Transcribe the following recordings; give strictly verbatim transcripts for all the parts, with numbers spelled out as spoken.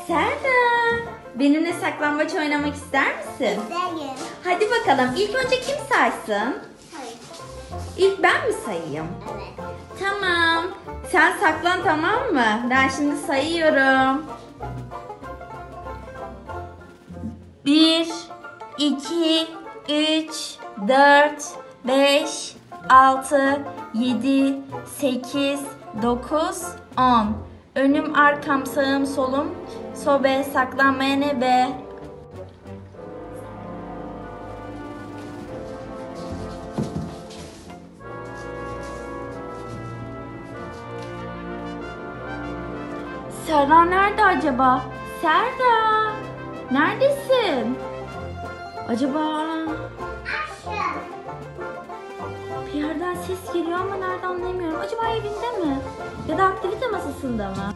Serra, benimle saklambaç oynamak ister misin? İsterim. Hadi bakalım. İlk önce kim saysın? Hayır. İlk ben mi sayayım? Evet. Tamam. Sen saklan, tamam mı? Ben şimdi sayıyorum. Bir, iki, üç, dört, beş, altı, yedi, sekiz, dokuz, on. Önüm, arkam, sağım, solum. Sobe, saklanmaya ne be? Serra nerede acaba? Serra! Neredesin? Acaba Aşağı. bir yerden ses geliyor ama nerede anlayamıyorum. Acaba evinde mi? Ya da aktivite masasında mı?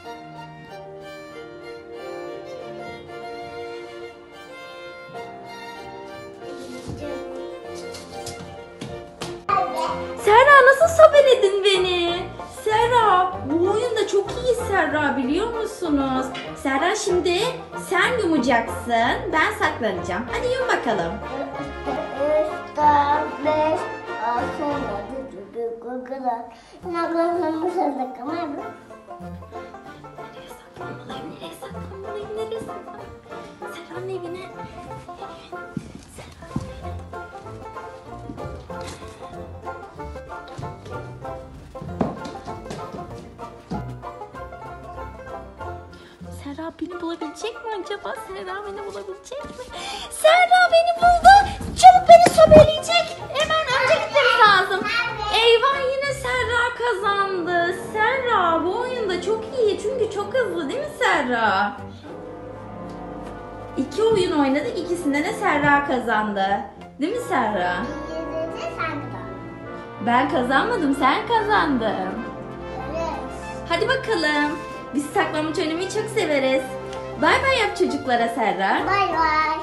Serra, nasıl sobeledin beni? Serra, bu oyunda çok iyi Serra, biliyor musunuz? Serra, şimdi sen yumacaksın, ben saklanacağım. Hadi yum bakalım. Üç, dört, beş, altı, yedi, sekiz, dokuz, on. Naklanın bu sırada kamera. Nereye saklanmalıyım, nereye saklanmalıyım, nereye saklanmalıyım? Serra'nın evine. Serra beni bulabilecek mi acaba? Serra beni bulabilecek mi? Serra beni buldu. Çabuk beni sobeleyecek. Hemen önce gitmemiz lazım. Eyvah, yine Serra kazandı. Serra bu oyunda çok iyi çünkü çok hızlı, değil mi Serra? İki oyun oynadık, ikisinde de Serra kazandı. Değil mi Serra? İngilizce saklan. Ben kazanmadım, sen kazandın. Evet. Hadi bakalım. Biz saklambaç oynamayı çok severiz. Bay bay yap çocuklara Serra. Bay bay.